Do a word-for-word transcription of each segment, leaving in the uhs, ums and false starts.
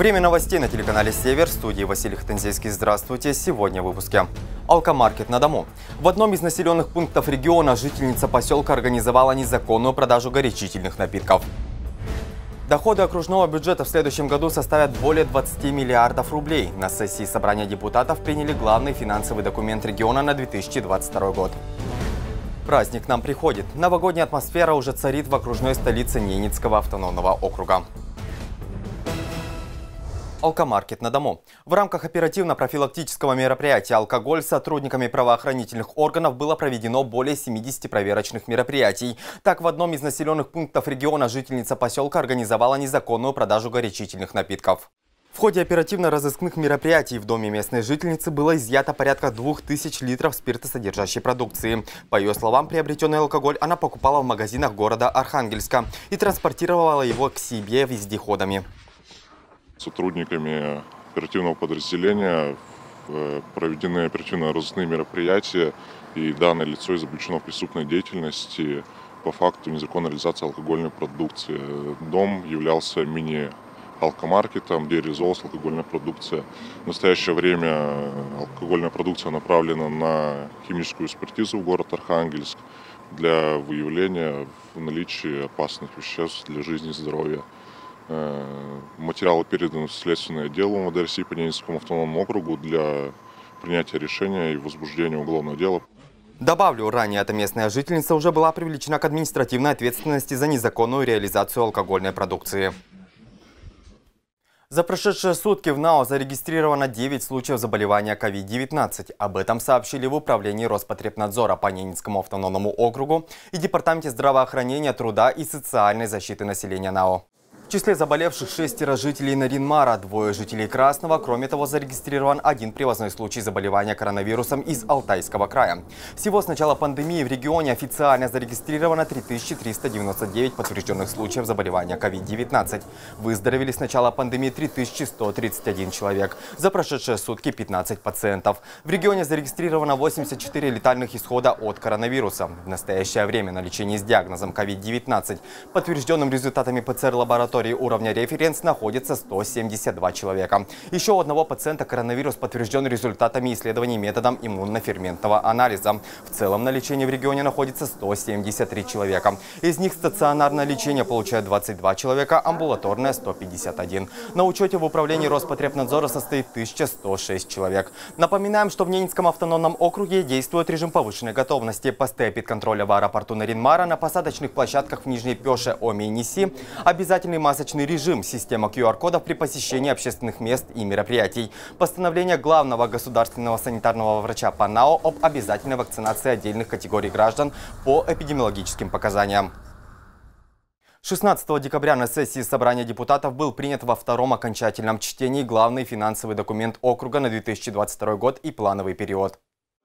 Время новостей на телеканале «Север». В студии Василий Хатанзейский. Здравствуйте. Сегодня в выпуске. Алкомаркет на дому. В одном из населенных пунктов региона жительница поселка организовала незаконную продажу горячительных напитков. Доходы окружного бюджета в следующем году составят более двадцати миллиардов рублей. На сессии собрания депутатов приняли главный финансовый документ региона на две тысячи двадцать второй год. Праздник нам приходит. Новогодняя атмосфера уже царит в окружной столице Ненецкого автономного округа. Алкомаркет на дому. В рамках оперативно-профилактического мероприятия «Алкоголь» сотрудниками правоохранительных органов было проведено более семидесяти проверочных мероприятий. Так, в одном из населенных пунктов региона жительница поселка организовала незаконную продажу горячительных напитков. В ходе оперативно-розыскных мероприятий в доме местной жительницы было изъято порядка двух тысяч литров спиртосодержащей продукции. По ее словам, приобретенный алкоголь она покупала в магазинах города Архангельска и транспортировала его к себе вездеходами. Сотрудниками оперативного подразделения проведены оперативно-розыскные мероприятия, и данное лицо изобличено в преступной деятельности по факту незаконной реализации алкогольной продукции. Дом являлся мини-алкомаркетом, где реализовалась алкогольная продукция. В настоящее время алкогольная продукция направлена на химическую экспертизу в город Архангельск для выявления наличия опасных веществ для жизни и здоровья. Материалы переданы в следственное дело МВД России по Ненецкому автономному округу для принятия решения и возбуждения уголовного дела. Добавлю, ранее эта местная жительница уже была привлечена к административной ответственности за незаконную реализацию алкогольной продукции. За прошедшие сутки в НАО зарегистрировано девять случаев заболевания ковид девятнадцать. Об этом сообщили в Управлении Роспотребнадзора по Ненецкому автономному округу и Департаменте здравоохранения, труда и социальной защиты населения НАО. В числе заболевших шестеро жителей Нарьян-Мара, двое жителей Красного. Кроме того, зарегистрирован один привозной случай заболевания коронавирусом из Алтайского края. Всего с начала пандемии в регионе официально зарегистрировано три тысячи триста девяносто девять подтвержденных случаев заболевания ковид девятнадцать. Выздоровели с начала пандемии три тысячи сто тридцать один человек. За прошедшие сутки пятнадцать пациентов. В регионе зарегистрировано восемьдесят четыре летальных исхода от коронавируса. В настоящее время на лечении с диагнозом ковид девятнадцать, подтвержденным результатами ПЦР-лаборатории уровня референс, находится сто семьдесят два человека. Еще у одного пациента коронавирус подтвержден результатами исследований методом иммуноферментного анализа. В целом на лечении в регионе находится сто семьдесят три человека. Из них стационарное лечение получает двадцать два человека, амбулаторное сто пятьдесят один. На учете в Управлении Роспотребнадзора состоит тысяча сто шесть человек. Напоминаем, что в Ненецком автономном округе действует режим повышенной готовности. Посты контроля в аэропорту Нарьян-Мара, на посадочных площадках в Нижней Пеше, Оме и Неси, обязательный масочный режим, система ку ар кодов при посещении общественных мест и мероприятий. Постановление главного государственного санитарного врача по НАО об обязательной вакцинации отдельных категорий граждан по эпидемиологическим показаниям. шестнадцатого декабря на сессии собрания депутатов был принят во втором окончательном чтении главный финансовый документ округа на две тысячи двадцать второй год и плановый период.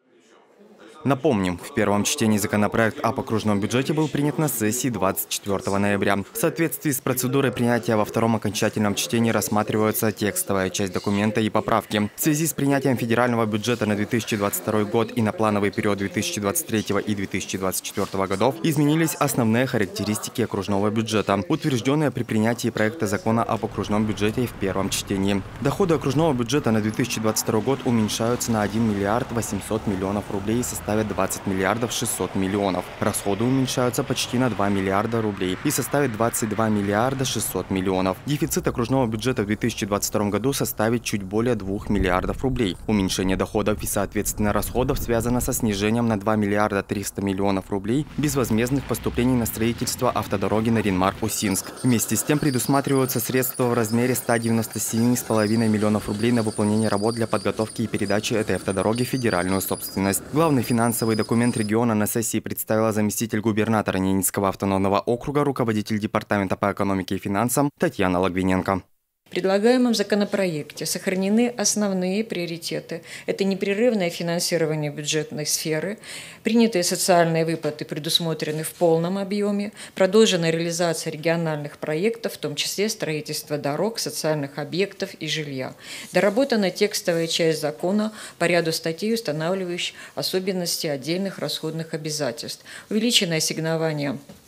Напомним, в первом чтении законопроект об окружном бюджете был принят на сессии двадцать четвёртого ноября. В соответствии с процедурой принятия во втором окончательном чтении рассматривается текстовая часть документа и поправки. В связи с принятием федерального бюджета на две тысячи двадцать второй год и на плановый период две тысячи двадцать третьего и две тысячи двадцать четвёртого годов изменились основные характеристики окружного бюджета, утвержденные при принятии проекта закона об окружном бюджете в первом чтении. Доходы окружного бюджета на две тысячи двадцать второй год уменьшаются на один миллиард восемьсот миллионов рублей и составят двадцать миллиардов шестьсот миллионов. Расходы уменьшаются почти на два миллиарда рублей и составят двадцать два миллиарда шестьсот миллионов. Дефицит окружного бюджета в две тысячи двадцать втором году составит чуть более двух миллиардов рублей. Уменьшение доходов и, соответственно, расходов связано со снижением на два миллиарда триста миллионов рублей безвозмездных поступлений на строительство автодороги Нарьян-Мар-Усинск. Вместе с тем предусматриваются средства в размере ста девяноста семи и пяти десятых миллионов рублей на выполнение работ для подготовки и передачи этой автодороги в федеральную собственность. Главный финансовый документ региона на сессии представила заместитель губернатора Ненецкого автономного округа, руководитель департамента по экономике и финансам Татьяна Логвиненко. В предлагаемом законопроекте сохранены основные приоритеты. Это непрерывное финансирование бюджетной сферы, принятые социальные выплаты предусмотрены в полном объеме, продолжена реализация региональных проектов, в том числе строительство дорог, социальных объектов и жилья. Доработана текстовая часть закона по ряду статей, устанавливающих особенности отдельных расходных обязательств. Увеличено ассигнование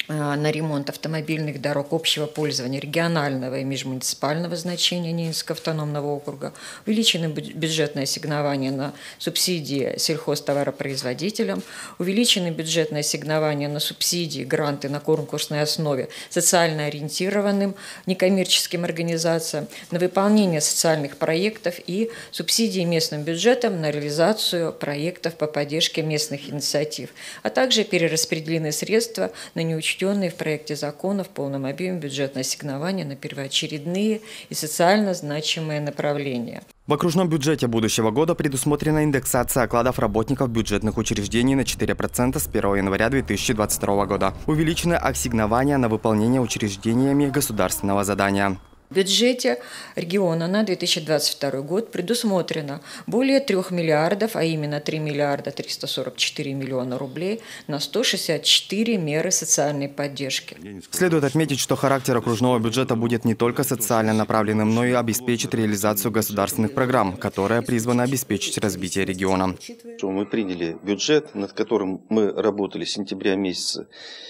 на ремонт автомобильных дорог общего пользования регионального и межмуниципального значения Ненецкого автономного округа, увеличены бюджетное ассигнование на субсидии сельхозтоваропроизводителям, увеличены бюджетное ассигнование на субсидии, гранты на конкурсной основе социально ориентированным некоммерческим организациям, на выполнение социальных проектов и субсидии местным бюджетам на реализацию проектов по поддержке местных инициатив, а также перераспределены средства на неучтенные в проекте закона в полном объеме бюджетное ассигнование на первоочередные и социально значимые направления. В окружном бюджете будущего года предусмотрена индексация окладов работников бюджетных учреждений на четыре процента с первого января две тысячи двадцать второго года. Увеличены ассигнования на выполнение учреждениями государственного задания. В бюджете региона на две тысячи двадцать второй год предусмотрено более трёх миллиардов, а именно три миллиарда триста сорок четыре миллиона рублей на сто шестьдесят четыре меры социальной поддержки. Следует отметить, что характер окружного бюджета будет не только социально направленным, но и обеспечит реализацию государственных программ, которые призваны обеспечить развитие региона. Мы приняли бюджет, над которым мы работали с сентября месяца,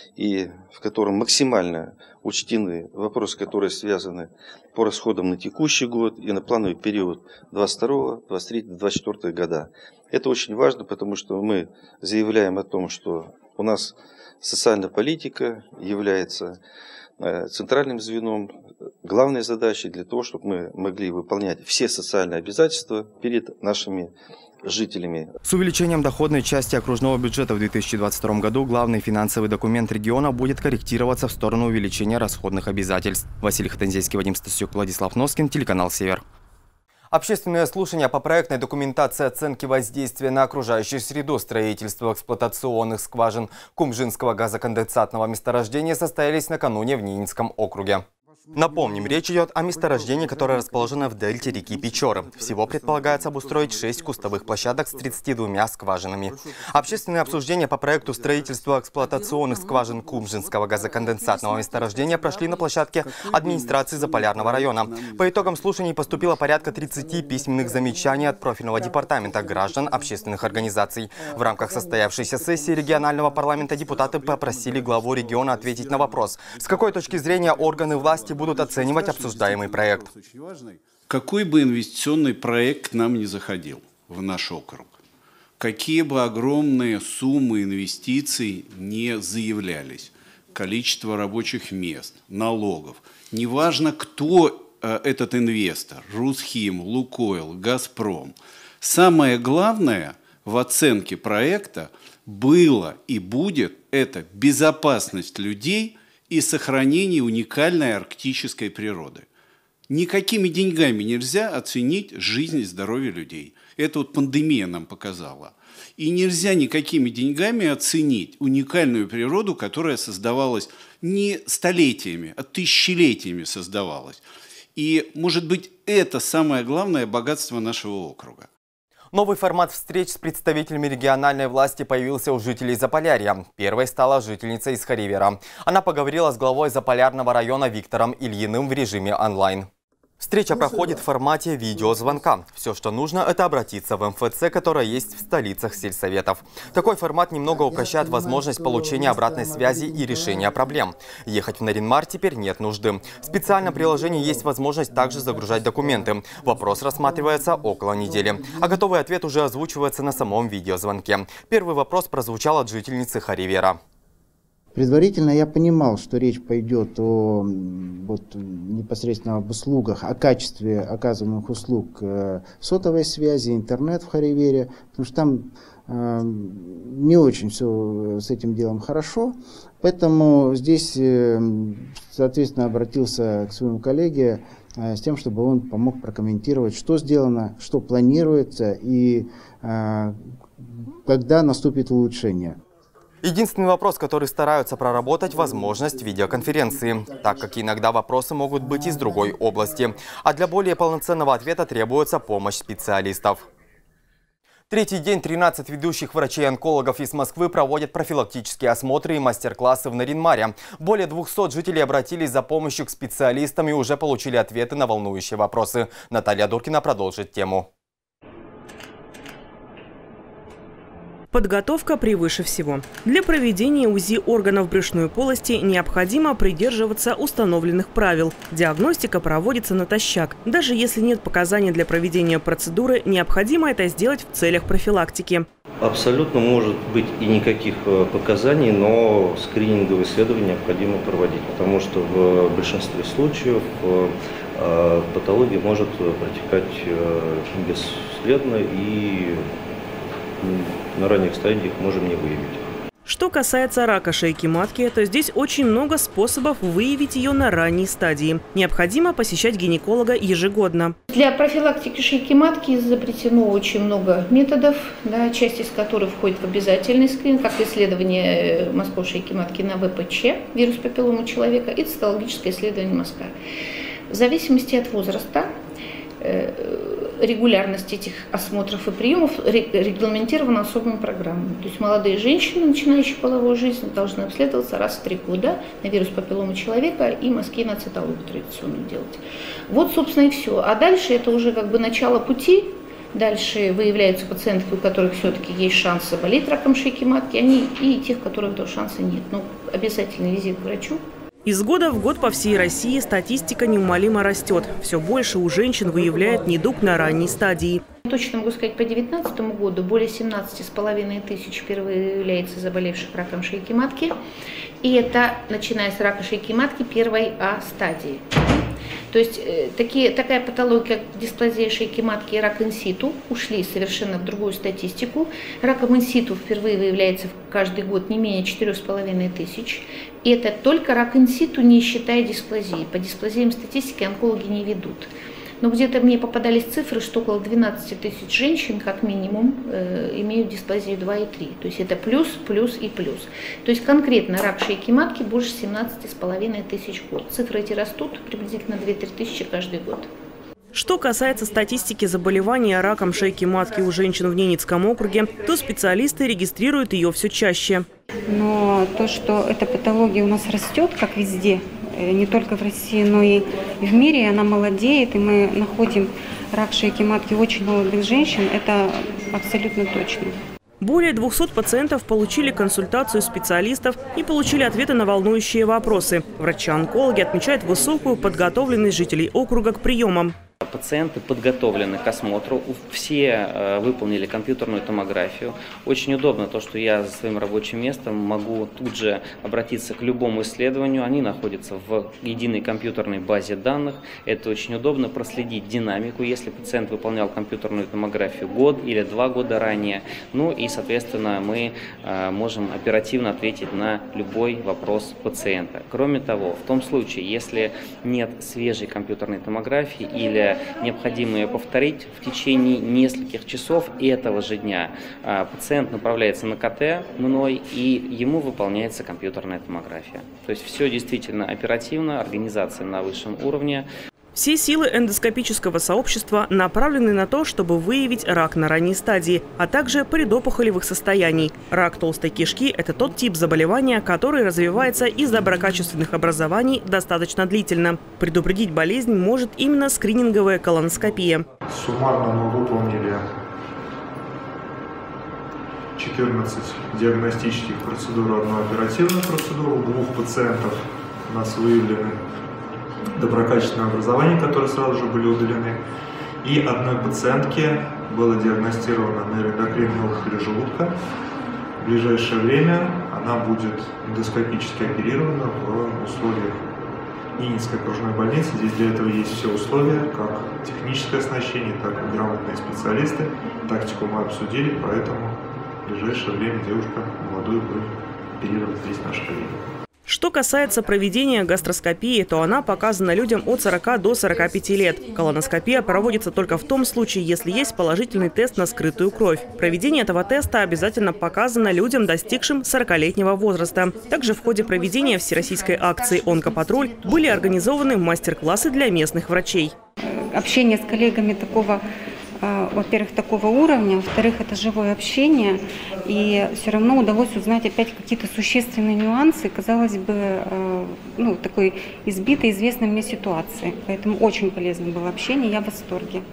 и в котором максимально учтены вопросы, которые связаны по расходам на текущий год и на плановый период двадцать второго, двадцать третьего, двадцать четвёртого года. Это очень важно, потому что мы заявляем о том, что у нас социальная политика является центральным звеном, главной задачей для того, чтобы мы могли выполнять все социальные обязательства перед нашими жителями. С увеличением доходной части окружного бюджета в две тысячи двадцать втором году главный финансовый документ региона будет корректироваться в сторону увеличения расходных обязательств. Василий Хатанзейский, Вадим Стасюк, Владислав Носкин, телеканал «Север». Общественное слушание по проектной документации оценки воздействия на окружающую среду строительства эксплуатационных скважин Кумжинского газоконденсатного месторождения состоялись накануне в Ненецком округе. Напомним, речь идет о месторождении, которое расположено в дельте реки Печоры. Всего предполагается обустроить шесть кустовых площадок с тридцатью двумя скважинами. Общественные обсуждения по проекту строительства эксплуатационных скважин Кумжинского газоконденсатного месторождения прошли на площадке администрации Заполярного района. По итогам слушаний поступило порядка тридцати письменных замечаний от профильного департамента, граждан, общественных организаций. В рамках состоявшейся сессии регионального парламента депутаты попросили главу региона ответить на вопрос, с какой точки зрения органы власти будут оценивать обсуждаемый проект. Какой бы инвестиционный проект нам не заходил в наш округ, какие бы огромные суммы инвестиций не заявлялись, количество рабочих мест, налогов, неважно, кто э, этот инвестор, Русхим, Лукойл, Газпром, самое главное в оценке проекта было и будет это безопасность людей и сохранение уникальной арктической природы. Никакими деньгами нельзя оценить жизнь и здоровье людей. Это вот пандемия нам показала. И нельзя никакими деньгами оценить уникальную природу, которая создавалась не столетиями, а тысячелетиями создавалась. И, может быть, это самое главное богатство нашего округа. Новый формат встреч с представителями региональной власти появился у жителей Заполярья. Первой стала жительница из Харивера. Она поговорила с главой Заполярного района Виктором Ильиным в режиме онлайн. Встреча проходит в формате видеозвонка. Все, что нужно, это обратиться в эм эф цэ, которая есть в столицах сельсоветов. Такой формат немного упрощает возможность получения обратной связи и решения проблем. Ехать в Наринмар теперь нет нужды. В специальном приложении есть возможность также загружать документы. Вопрос рассматривается около недели. А готовый ответ уже озвучивается на самом видеозвонке. Первый вопрос прозвучал от жительницы Харивера. Предварительно я понимал, что речь пойдет о вот, непосредственно об услугах, о качестве оказываемых услуг э, сотовой связи, интернет в Харивере, потому что там э, не очень все с этим делом хорошо. Поэтому здесь, э, соответственно, обратился к своему коллеге э, с тем, чтобы он помог прокомментировать, что сделано, что планируется и э, когда наступит улучшение. Единственный вопрос, который стараются проработать – возможность видеоконференции, так как иногда вопросы могут быть из другой области, а для более полноценного ответа требуется помощь специалистов. Третий день тринадцать ведущих врачей-онкологов из Москвы проводят профилактические осмотры и мастер-классы в Наринмаре. Более двухсот жителей обратились за помощью к специалистам и уже получили ответы на волнующие вопросы. Наталья Дуркина продолжит тему. Подготовка превыше всего. Для проведения УЗИ органов брюшной полости необходимо придерживаться установленных правил. Диагностика проводится натощак. Даже если нет показаний для проведения процедуры, необходимо это сделать в целях профилактики. Абсолютно может быть и никаких показаний, но скрининговые исследования необходимо проводить, потому что в большинстве случаев патология может протекать бесследно и на ранних стадиях можем не выявить. Что касается рака шейки матки, то здесь очень много способов выявить ее на ранней стадии. Необходимо посещать гинеколога ежегодно. Для профилактики шейки матки изобретено очень много методов, да, часть из которых входит в обязательный скрининг, как исследование мазков шейки матки на вэ пэ че, вирус папиллома человека, и цитологическое исследование мазка. В зависимости от возраста, регулярность этих осмотров и приемов регламентирована особыми программами. То есть молодые женщины, начинающие половую жизнь, должны обследоваться раз в три года на вирус папиллома человека и мазки на цитологию традиционно делать. Вот, собственно, и все. А дальше это уже как бы начало пути. Дальше выявляются пациентки, у которых все-таки есть шанс заболеть раком шейки матки, они, и тех, у которых этого шанса нет. Но обязательный визит к врачу. Из года в год по всей России статистика неумолимо растет. Все больше у женщин выявляют недуг на ранней стадии. Точно могу сказать, по две тысячи девятнадцатому году более семнадцати с половиной тысяч впервые выявляется заболевших раком шейки матки. И это начиная с рака шейки матки первой А стадии. То есть такие, такая патология, как дисплазия шейки матки и рак инситу, ушли совершенно в другую статистику. Раком инситу впервые выявляется каждый год не менее четырёх с половиной тысяч. И это только рак инситу, не считая дисплазии. По дисплазиям статистики онкологи не ведут. Но где-то мне попадались цифры, что около двенадцати тысяч женщин, как минимум, э, имеют дисплазию два и три. То есть это плюс, плюс и плюс. То есть конкретно рак шейки матки больше семнадцати с половиной тысяч в год. Цифры эти растут приблизительно две-три тысячи каждый год. Что касается статистики заболевания раком шейки матки у женщин в Ненецком округе, то специалисты регистрируют ее все чаще. Но то, что эта патология у нас растет, как везде, не только в России, но и в мире, она молодеет, и мы находим рак шейки матки у очень молодых женщин, это абсолютно точно. Более двухсот пациентов получили консультацию специалистов и получили ответы на волнующие вопросы. Врачи-онкологи отмечают высокую подготовленность жителей округа к приемам. Пациенты подготовлены к осмотру, все выполнили компьютерную томографию. Очень удобно то, что я за своим рабочим местом могу тут же обратиться к любому исследованию. Они находятся в единой компьютерной базе данных. Это очень удобно проследить динамику, если пациент выполнял компьютерную томографию год или два года ранее. Ну и, соответственно, мы можем оперативно ответить на любой вопрос пациента. Кроме того, в том случае, если нет свежей компьютерной томографии или необходимо ее повторить в течение нескольких часов этого же дня, пациент направляется на ка тэ мной, и ему выполняется компьютерная томография. То есть все действительно оперативно, организация на высшем уровне. Все силы эндоскопического сообщества направлены на то, чтобы выявить рак на ранней стадии, а также предопухолевых состояний. Рак толстой кишки – это тот тип заболевания, который развивается из доброкачественных образований достаточно длительно. Предупредить болезнь может именно скрининговая колоноскопия. Суммарно мы выполнили четырнадцать диагностических процедур, одну оперативную процедуру. У двух пациентов у нас выявлены доброкачественное образование, которые сразу же были удалены. И одной пациентке было диагностировано нейроэндокринная опухоль желудка. В ближайшее время она будет эндоскопически оперирована в условиях Ненецкой окружной больницы. Здесь для этого есть все условия, как техническое оснащение, так и грамотные специалисты. Тактику мы обсудили, поэтому в ближайшее время девушка молодую будет оперировать здесь наши коллеги. Что касается проведения гастроскопии, то она показана людям от сорока до сорока пяти лет. Колоноскопия проводится только в том случае, если есть положительный тест на скрытую кровь. Проведение этого теста обязательно показано людям, достигшим сорокалетнего возраста. Также в ходе проведения всероссийской акции «Онкопатруль» были организованы мастер-классы для местных врачей. Общение с коллегами такого во-первых, такого уровня, во-вторых, это живое общение, и все равно удалось узнать опять какие-то существенные нюансы, казалось бы, ну, такой избитой, известной мне ситуации. Поэтому очень полезно было общение, я в восторге.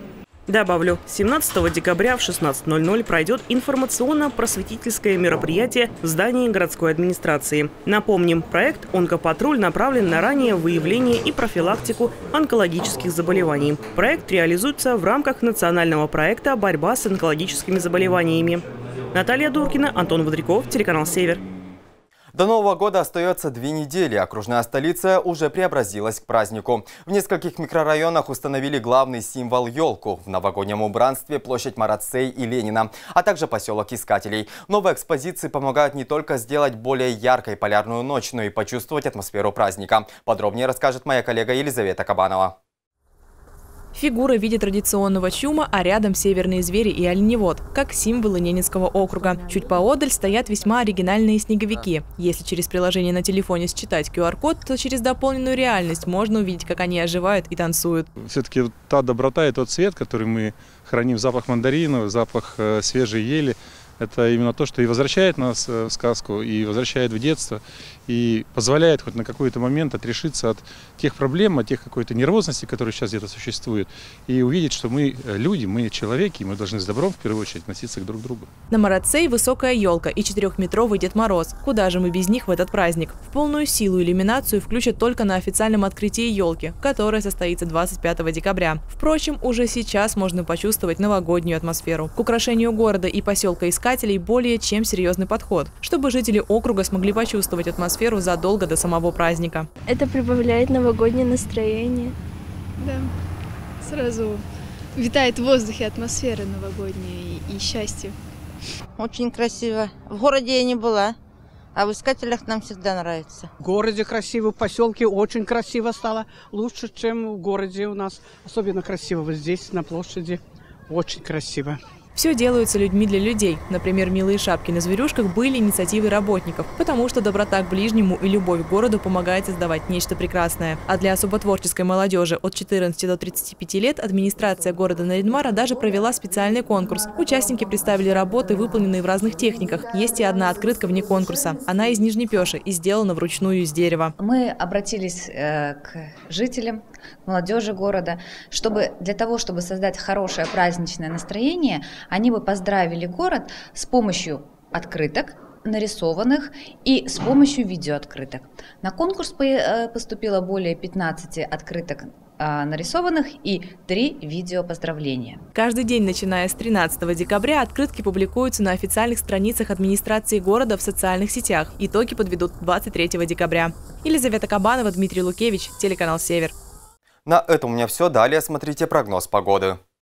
Добавлю, семнадцатого декабря в шестнадцать ноль ноль пройдет информационно-просветительское мероприятие в здании городской администрации. Напомним, проект «Онкопатруль» направлен на раннее выявление и профилактику онкологических заболеваний. Проект реализуется в рамках национального проекта «Борьба с онкологическими заболеваниями». Наталья Дуркина, Антон Водряков, телеканал «Север». До Нового года остается две недели. Окружная столица уже преобразилась к празднику. В нескольких микрорайонах установили главный символ – елку. В новогоднем убранстве площадь Марацей и Ленина, а также поселок Искателей. Новые экспозиции помогают не только сделать более яркой полярную ночь, но и почувствовать атмосферу праздника. Подробнее расскажет моя коллега Елизавета Кабанова. Фигура в виде традиционного чума, а рядом северные звери и оленевод, как символы Ненецкого округа. Чуть поодаль стоят весьма оригинальные снеговики. Если через приложение на телефоне считать ку ар код, то через дополненную реальность можно увидеть, как они оживают и танцуют. Все-таки та доброта и тот цвет, который мы храним, запах мандарина, запах э, свежей ели, это именно то, что и возвращает нас в сказку, и возвращает в детство, и позволяет хоть на какой-то момент отрешиться от тех проблем, от тех какой-то нервозности, которые сейчас где-то существуют, и увидеть, что мы люди, мы человеки, и мы должны с добром в первую очередь относиться к друг другу. На Марацей высокая елка и четырехметровый Дед Мороз. Куда же мы без них в этот праздник? В полную силу иллюминацию включат только на официальном открытии елки, которое состоится двадцать пятого декабря. Впрочем, уже сейчас можно почувствовать новогоднюю атмосферу. К украшению города и поселка Искателей более чем серьезный подход, чтобы жители округа смогли почувствовать атмосферу задолго до самого праздника. Это прибавляет новогоднее настроение. Да, сразу витает в воздухе атмосфера новогодняя и, и счастье. Очень красиво. В городе я не была, а в Искателях нам всегда нравится. В городе красиво, в поселке очень красиво стало. Лучше, чем в городе у нас. Особенно красиво вот здесь, на площади. Очень красиво. Все делаются людьми для людей. Например, милые шапки на зверюшках были инициативой работников, потому что доброта к ближнему и любовь к городу помогает создавать нечто прекрасное. А для особо творческой молодежи от четырнадцати до тридцати пяти лет администрация города Нарьян-Мара даже провела специальный конкурс. Участники представили работы, выполненные в разных техниках. Есть и одна открытка вне конкурса. Она из Нижней Пеши и сделана вручную из дерева. Мы обратились э, к жителям, к молодежи города, чтобы для того, чтобы создать хорошее праздничное настроение, они бы поздравили город с помощью открыток, нарисованных, и с помощью видеооткрыток. На конкурс поступило более пятнадцати открыток нарисованных и три видео поздравления. Каждый день, начиная с тринадцатого декабря, открытки публикуются на официальных страницах администрации города в социальных сетях. Итоги подведут двадцать третьего декабря. Елизавета Кабанова, Дмитрий Лукевич, телеканал «Север». На этом у меня все. Далее смотрите прогноз погоды.